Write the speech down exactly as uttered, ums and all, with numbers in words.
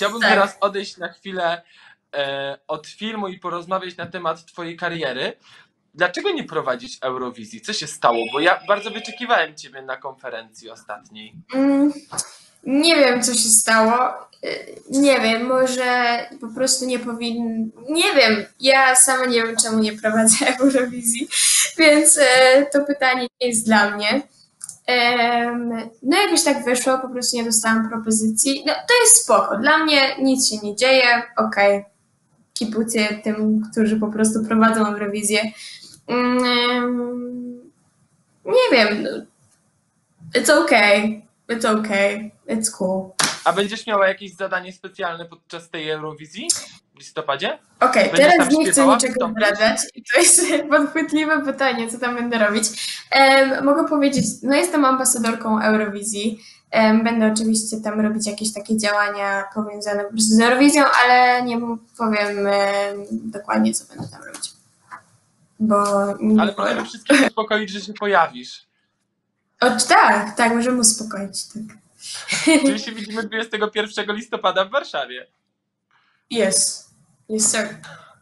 chciałbym Tak. teraz odejść na chwilę e, od filmu i porozmawiać na temat twojej kariery. Dlaczego nie prowadzisz Eurowizji? Co się stało? Bo ja bardzo wyczekiwałem ciebie na konferencji ostatniej. Mm, nie wiem, co się stało. Y, Nie wiem, może po prostu nie powinien. Nie wiem, ja sama nie wiem, czemu nie prowadzę Eurowizji, więc e, to pytanie nie jest dla mnie. Em, no jakoś tak wyszło, po prostu nie dostałam propozycji. No to jest spoko, dla mnie nic się nie dzieje, okej. Kibuję tym, którzy po prostu prowadzą Eurowizję. Mm, nie wiem, no, it's okay, it's okay, it's cool. A będziesz miała jakieś zadanie specjalne podczas tej Eurowizji w listopadzie? Okej, Będziesz teraz tam nie chcę śpiewała, niczego wystąpić? zdradzać i to jest podchwytliwe pytanie, co tam będę robić. Em, mogę powiedzieć, no jestem ambasadorką Eurowizji. Em, będę oczywiście tam robić jakieś takie działania powiązane po prostu z Eurowizją, ale nie mu- powiem em, dokładnie, co będę tam robić. Bo nie Ale powiem. możemy wszystkich uspokoić, że się pojawisz. O, tak, tak, możemy uspokoić, tak. Czyli się widzimy dwudziestego pierwszego listopada w Warszawie. Yes, yes sir.